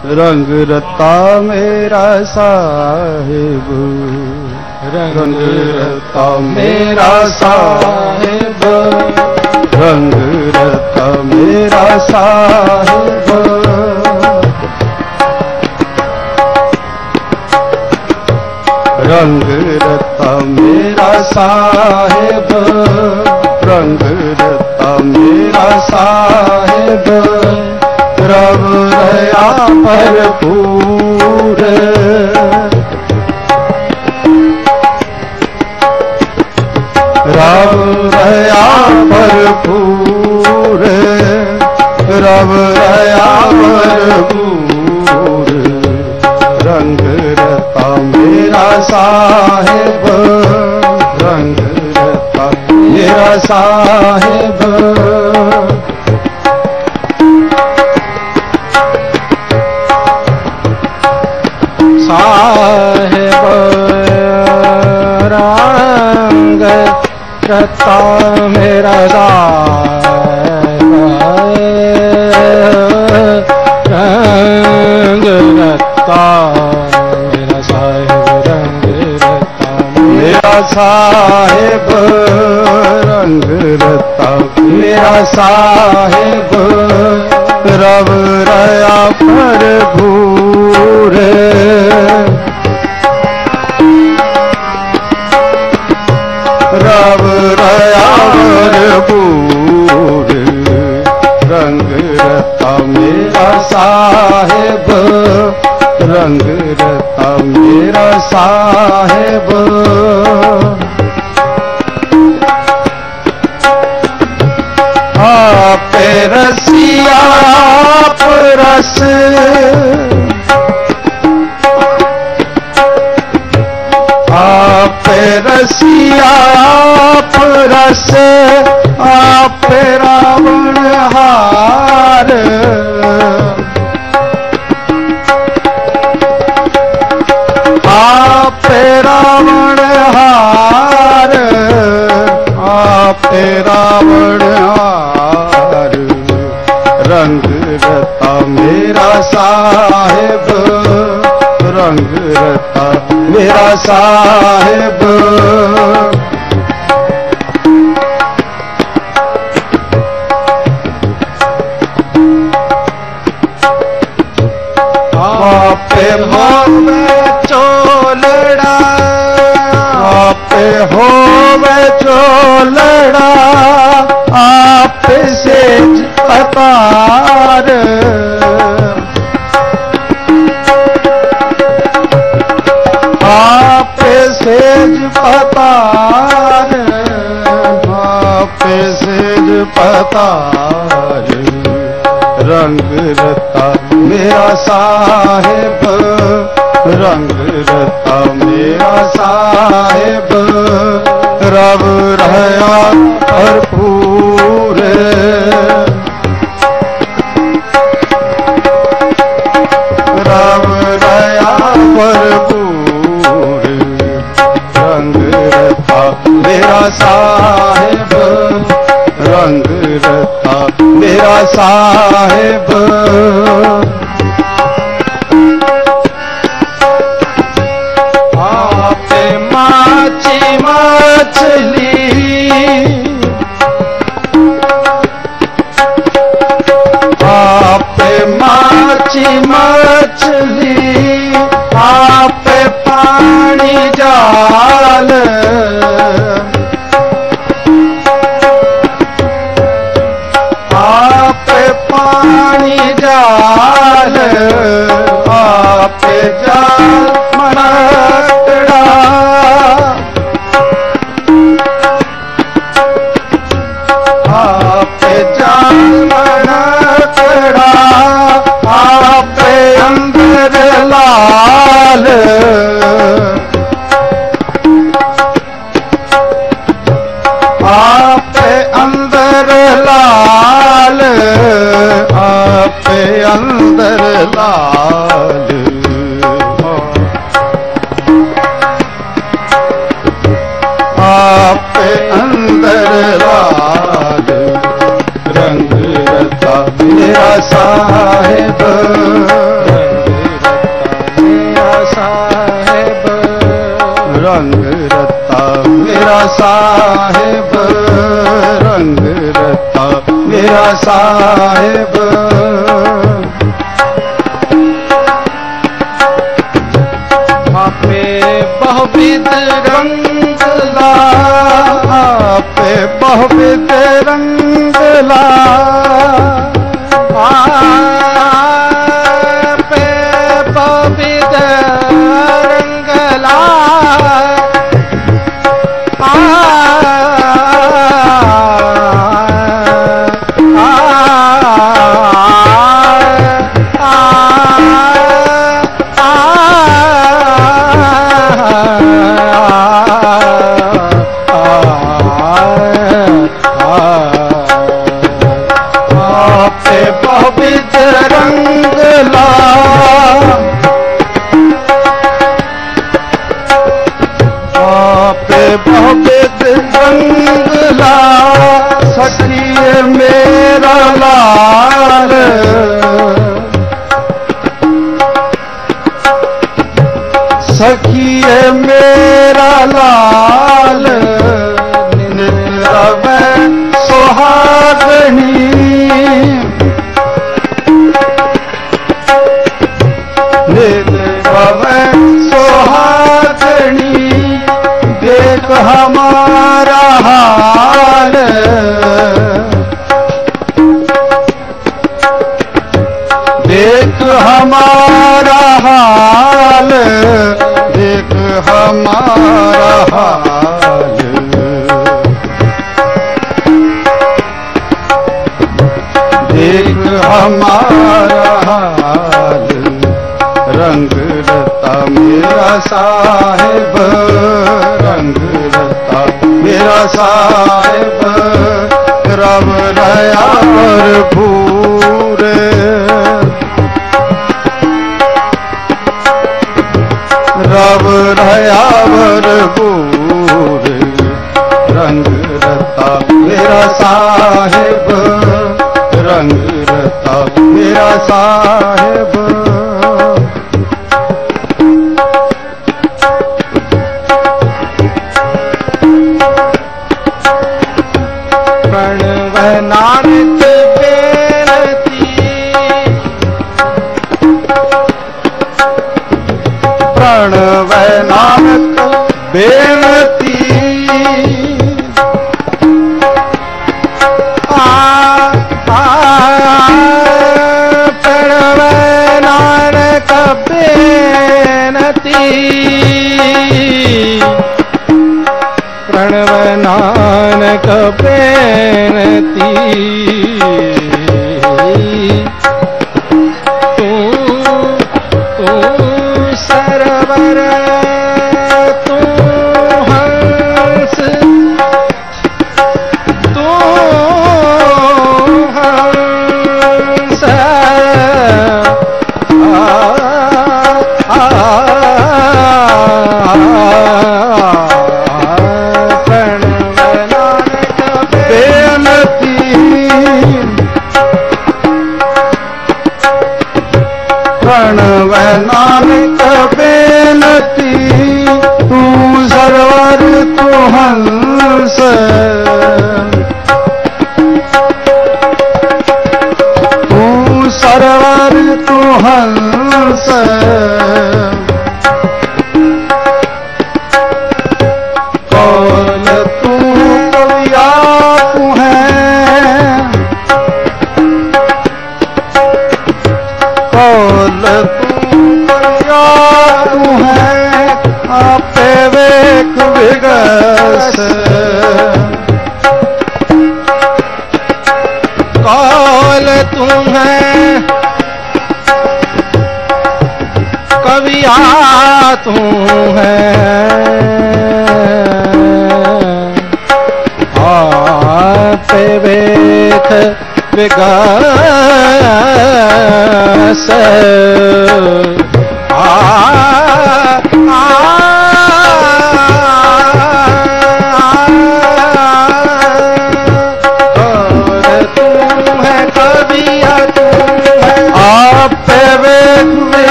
रंग रता मेरा साहिब, रंग रता मेरा साहिब, रंग रता मेरा साहिब। रंग रता मेरा साहिब, रंग रता मेरा साहिब। रब रया भरपूर, रब रया भरपूर, रब रया भरपूर। रंग रता मेरा साहिब, रंग रता मेरा साहिब। साहिब रंग रता मेरा साहिब, रंग रता मेरा साहिब, रंग रता मेरा साहिब, रंग रता मेरा साहिब। रब रया भरपूर, रब रया भरपूर। रंग रता मेरा साहिब, रंग रता मेरा साहिब। आप रसिया आप रस, आप रसिया आप रस, आप रावण हार। आप रावण हार, आप रावण हार। रंग रता मेरा साहिब, रंग रता मेरा साहिब। आप होवे चोलड़ा, आप होवे चोलड़ा, आप से अतार। आप सेज पतार, आप सेज पतार। रंग रता मेरा साहिब, रंग रता मेरा साहिब। रब रया भरपूर, रब रया भरपूर। रंग रता मेरा साहिब, रंग रता मेरा साहिब। आप माची मछली, आप माची मछली, आप पानी जाल। आप पानी जाल, आप जाल मनकड़ा। आप जाल मनकड़ा, आप अंदर ला मेरा साहिब। आपे बहुविध रंग ला, आपे बहुविध रंग ला, आपे बहुविध रंग ला, बहुविध रंग ला, आपे बहुविध रंग ला, सखिए मेरा लाल, सखिए मेरा लाल, निरव सुहागनी, निरव सुहागनी, देख हमारा हाल, देख हमारा हाल, देख हमारा हाल, देख हमारा हाल, रंग रता मेरा साहिब, रंग रता मेरा साहिब, रब रया भूर, रब रयावर भूर, रंग रता मेरा साहिब, रंग रता मेरा साहिब। प्रणव नानक बेनती, प्रणव नानक बेनती, प्रणव नानक बेनती, प्रणव नानक बेनती, तू सरवर, तू हंस, तू हंस, प्रणव नानक बेनती, प्रणव नानक बेनती, तू सरवर तू हंस, तू सरवर तू हंस, कौन तू कविया तू है, कौन तू कविया तू है, आपे वेख विगस, कौल तू है कविया तू है, आपे वेख विगस,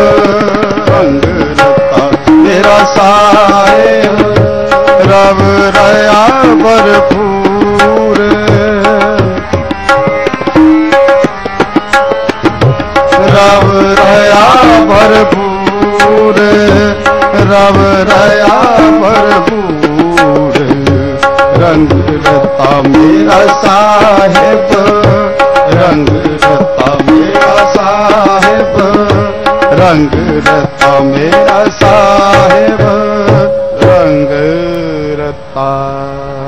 रंग रता मेरा साहेब रब रया भरपूर रब रया भरपूर रब रया भरपूर रंग रता मेरा साहेब रंग रता मेरा साहेब रंग रता मेरा साहेब रंग रता